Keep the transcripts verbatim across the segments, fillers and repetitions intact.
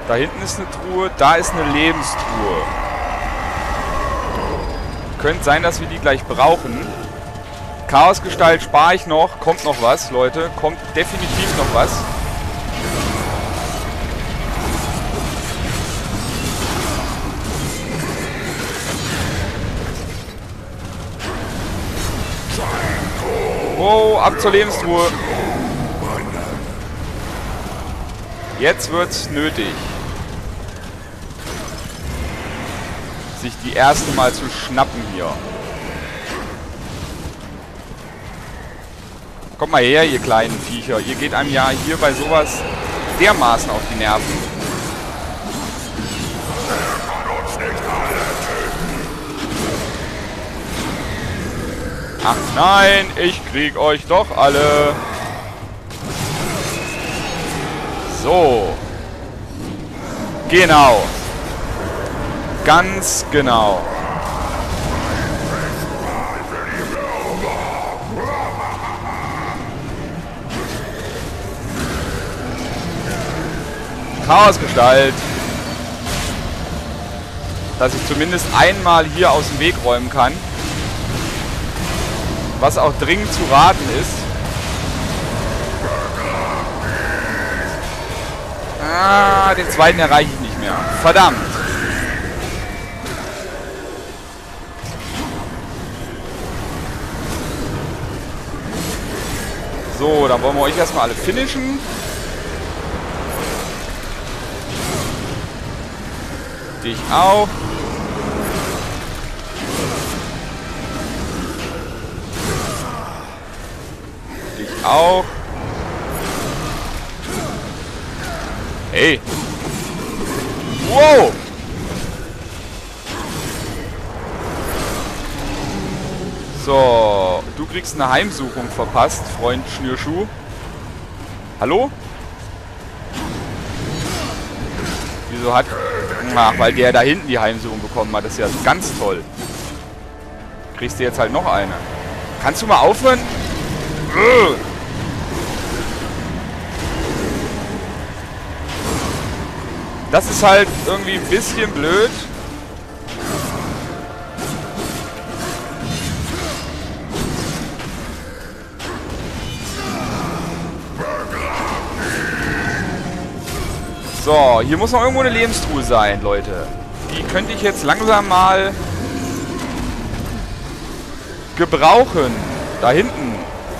Da hinten ist eine Truhe. Da ist eine Lebenstruhe. Könnte sein, dass wir die gleich brauchen. Chaosgestalt spare ich noch. Kommt noch was, Leute. Kommt definitiv noch was. Wow, ab zur Lebenstruhe. Jetzt wird's nötig, sich die erste mal zu schnappen hier. Kommt mal her, ihr kleinen Viecher. Ihr geht einem ja hier bei sowas dermaßen auf die Nerven. Ach nein, ich krieg euch doch alle. So. Genau. Ganz genau. Chaosgestalt. Dass ich zumindest einmal hier aus dem Weg räumen kann. Was auch dringend zu raten ist. Ah, den zweiten erreiche ich nicht mehr. Verdammt. So, dann wollen wir euch erstmal alle finishen. Dich auch. Dich auch. Hey. Wow. So, du kriegst eine Heimsuchung verpasst, Freund Schnürschuh. Hallo? Wieso hat... Ach, weil der da hinten die Heimsuchung bekommen hat. Das ist ja ganz toll. Kriegst du jetzt halt noch eine. Kannst du mal aufhören? Das ist halt irgendwie ein bisschen blöd. So, hier muss noch irgendwo eine Lebenstruhe sein, Leute. Die könnte ich jetzt langsam mal gebrauchen. Da hinten.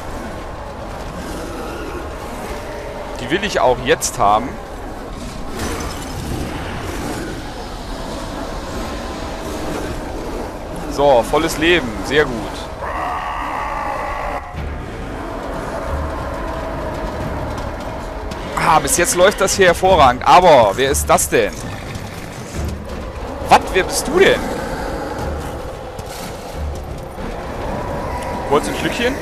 Die will ich auch jetzt haben. So, volles Leben. Sehr gut. Ah, bis jetzt läuft das hier hervorragend. Aber, wer ist das denn? Was? Wer bist du denn? Kurz ein Schlückchen.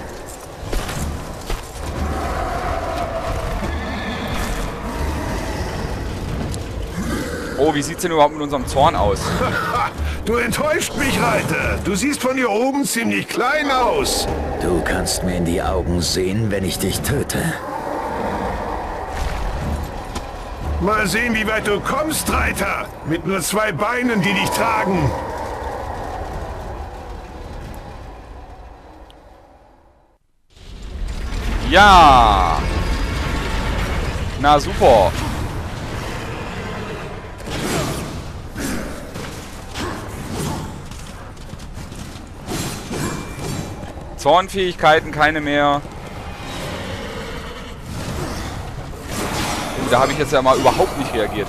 Oh, wie sieht's denn überhaupt mit unserem Zorn aus? Du enttäuscht mich, Reiter. Du siehst von hier oben ziemlich klein aus. Du kannst mir in die Augen sehen, wenn ich dich töte. Mal sehen, wie weit du kommst, Reiter. Mit nur zwei Beinen, die dich tragen. Ja. Na super. Zornfähigkeiten keine mehr. Da habe ich jetzt ja mal überhaupt nicht reagiert.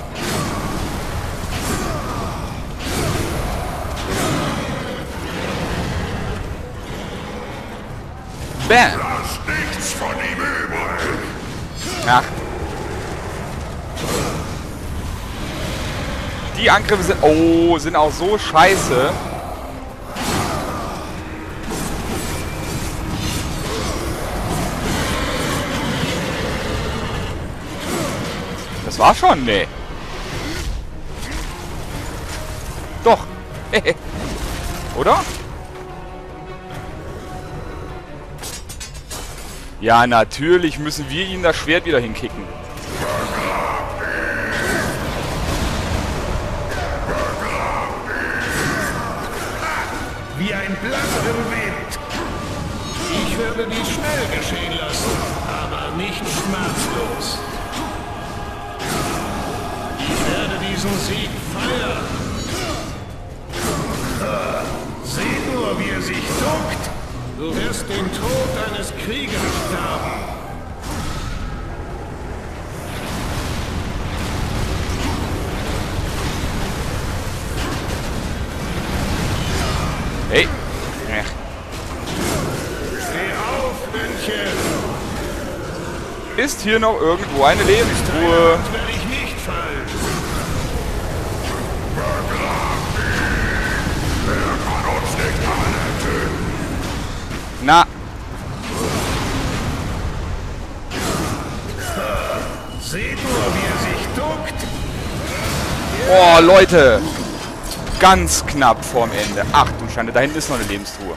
Bam! Lass nichts von ihm übrig. Ach. Die Angriffe sind... Oh, sind auch so scheiße. Das war schon, nee. Doch. Oder? Ja, natürlich müssen wir ihm das Schwert wieder hinkicken. werde dies schnell geschehen lassen, aber nicht schmerzlos. Ich werde diesen Sieg feiern. Seht nur, wie er sich duckt. Du wirst den Tod eines Kriegers sterben. Hey. Steh auf, Männchen. Ist hier noch irgendwo eine Lebenstruhe? Das werde ich nicht fallen. Wer kann uns nicht alle töten? Na. Seht nur, wie er sich duckt. Oh, Leute. Ganz knapp vorm Ende. Ach du Schande, da hinten ist noch eine Lebenstruhe.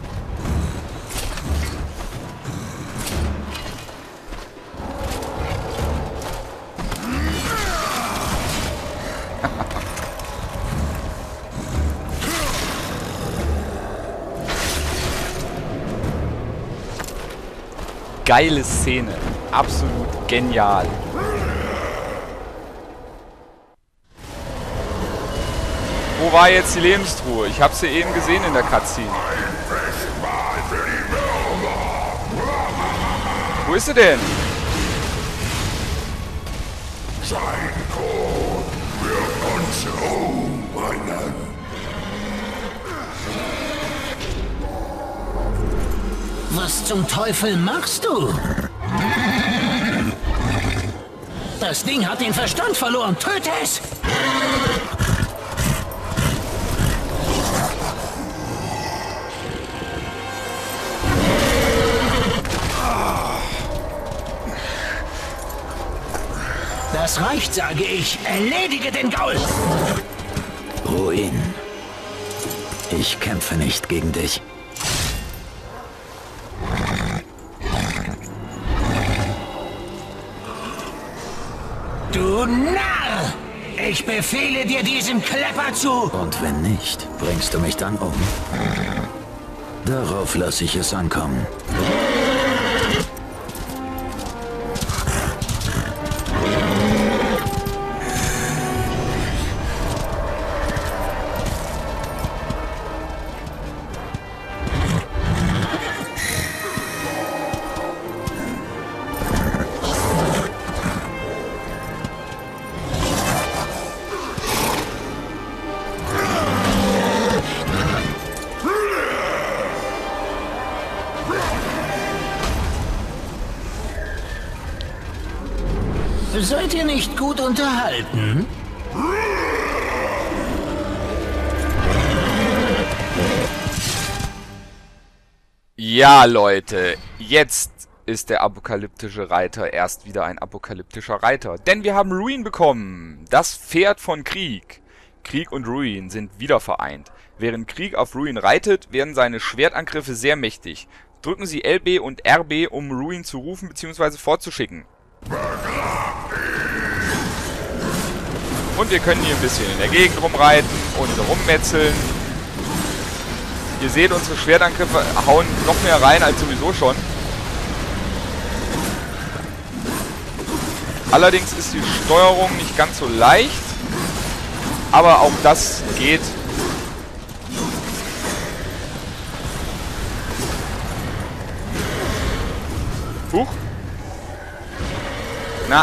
Geile Szene. Absolut genial. Wo war jetzt die Lebenstruhe? Ich habe sie eben gesehen in der Cutscene. Wo ist sie denn? Sein Tod wird uns umbringen. Was zum Teufel machst du? Das Ding hat den Verstand verloren. Töte es! Das reicht, sage ich. Erledige den Gaul! Ruin. Ich kämpfe nicht gegen dich. Du Narr! Ich befehle dir diesen Klepper zu! Und wenn nicht, bringst du mich dann um. Darauf lasse ich es ankommen. Seid ihr nicht gut unterhalten? Ja, Leute, jetzt ist der apokalyptische Reiter erst wieder ein apokalyptischer Reiter. Denn wir haben Ruin bekommen, das Pferd von Krieg. Krieg und Ruin sind wieder vereint. Während Krieg auf Ruin reitet, werden seine Schwertangriffe sehr mächtig. Drücken Sie L B und R B, um Ruin zu rufen bzw. vorzuschicken. Und wir können hier ein bisschen in der Gegend rumreiten und rummetzeln. Ihr seht, unsere Schwertangriffe hauen noch mehr rein als sowieso schon. Allerdings ist die Steuerung nicht ganz so leicht. Aber auch das geht. Huch. Na.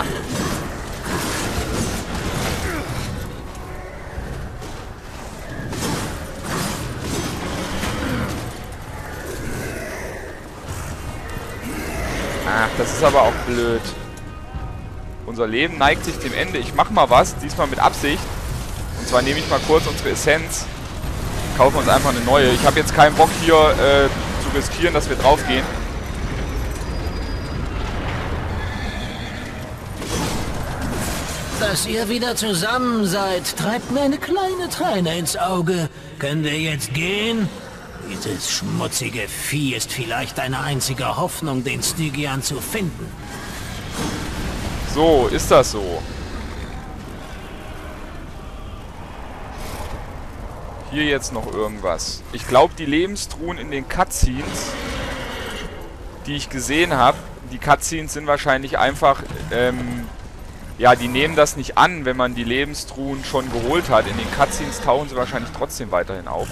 Ach, das ist aber auch blöd. Unser Leben neigt sich dem Ende. Ich mach mal was, diesmal mit Absicht. Und zwar nehme ich mal kurz unsere Essenz. Kaufen uns einfach eine neue. Ich habe jetzt keinen Bock hier äh, zu riskieren, dass wir draufgehen. Dass ihr wieder zusammen seid, treibt mir eine kleine Träne ins Auge. Können wir jetzt gehen? Dieses schmutzige Vieh ist vielleicht eine einzige Hoffnung, den Stygian zu finden. So, ist das so. Hier jetzt noch irgendwas. Ich glaube, die Lebenstruhen in den Cutscenes die ich gesehen habe, die Cutscenes sind wahrscheinlich einfach, ähm, ja, die nehmen das nicht an, wenn man die Lebenstruhen schon geholt hat. In den Cutscenes tauchen sie wahrscheinlich trotzdem weiterhin auf.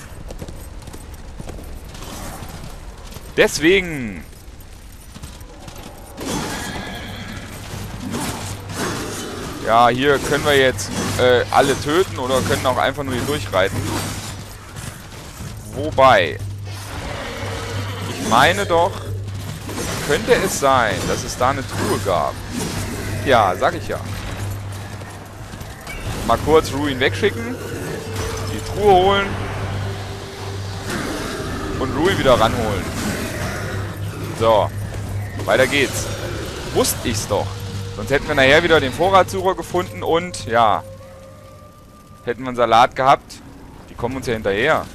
Deswegen... Ja, hier können wir jetzt äh, alle töten oder können auch einfach nur hier durchreiten. Wobei... Ich meine doch, könnte es sein, dass es da eine Truhe gab. Ja, sag ich ja. Mal kurz Ruin wegschicken. Die Truhe holen. Und Ruin wieder ranholen. So. Weiter geht's. Wusste ich's doch. Sonst hätten wir nachher wieder den Vorratssucher gefunden und, ja. Hätten wir einen Salat gehabt. Die kommen uns ja hinterher.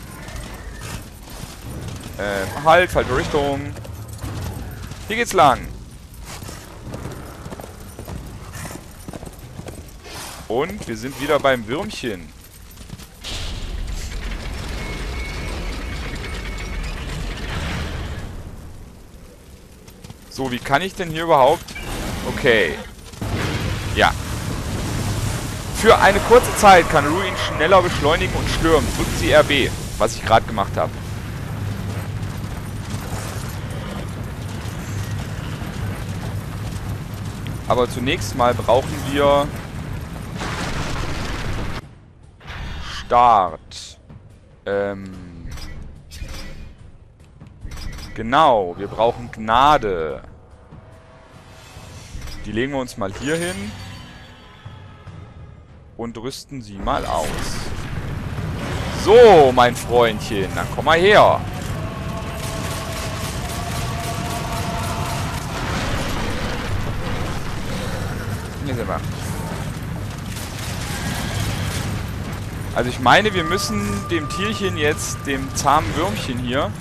Ähm, halt, falsche Richtung. Hier geht's lang. Und wir sind wieder beim Würmchen. So, wie kann ich denn hier überhaupt... Okay. Ja. Für eine kurze Zeit kann Ruin schneller beschleunigen und stürmen. Drückt sie R B, was ich gerade gemacht habe. Aber zunächst mal brauchen wir Start. Ähm genau, wir brauchen Gnade. Die legen wir uns mal hier hin und rüsten sie mal aus. So, mein Freundchen, dann komm mal her. Hier sind wir. Also ich meine, wir müssen dem Tierchen jetzt, dem zahmen Würmchen hier,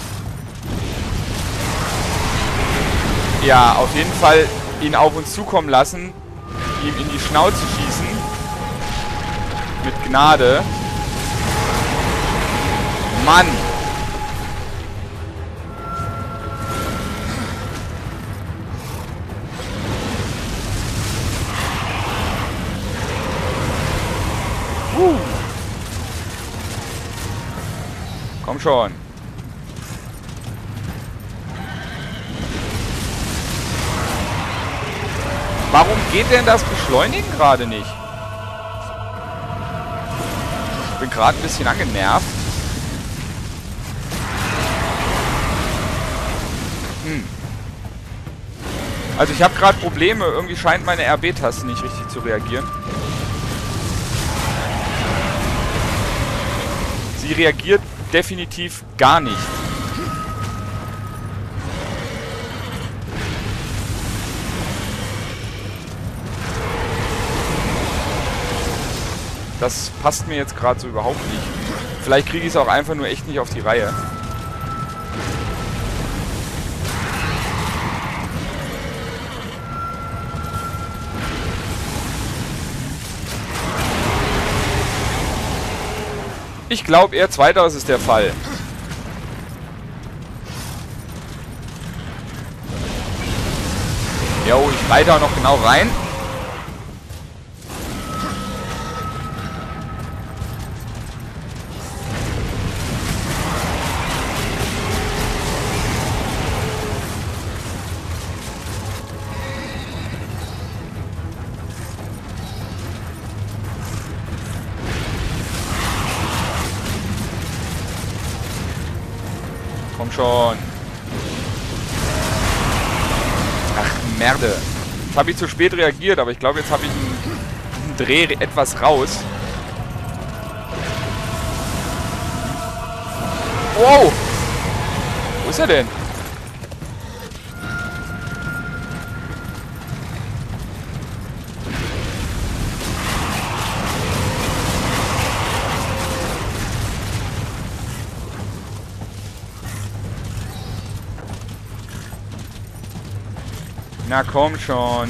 ja, auf jeden Fall ihn auf uns zukommen lassen, ihm in die Schnauze schießen, mit Gnade. Mann! Uh. Komm schon. Warum geht denn das Beschleunigen gerade nicht? Ich bin gerade ein bisschen angenervt. Hm. Also ich habe gerade Probleme. Irgendwie scheint meine R B-Taste nicht richtig zu reagieren. Sie reagiert definitiv gar nicht. Das passt mir jetzt gerade so überhaupt nicht. Vielleicht kriege ich es auch einfach nur echt nicht auf die Reihe. Ich glaube eher zweiteres ist der Fall. Jo, ich reite da noch genau rein. Komm schon. Ach, Merde. Jetzt habe ich zu spät reagiert, aber ich glaube, jetzt habe ich einen, einen Dreh etwas raus. Wow! Wo ist er denn? Na komm schon.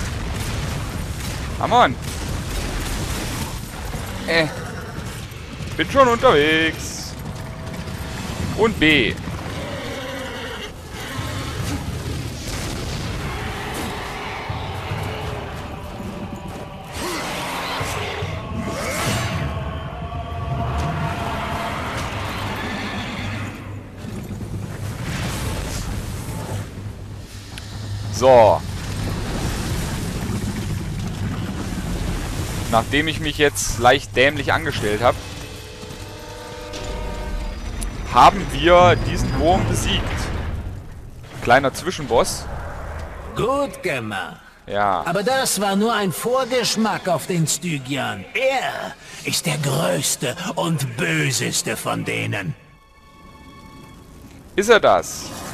Come on. Äh. Bin schon unterwegs. Und B. So. Nachdem ich mich jetzt leicht dämlich angestellt habe, haben wir diesen Wurm besiegt. Kleiner Zwischenboss. Gut gemacht. Ja. Aber das war nur ein Vorgeschmack auf den Stygian. Er ist der größte und böseste von denen. Ist er das?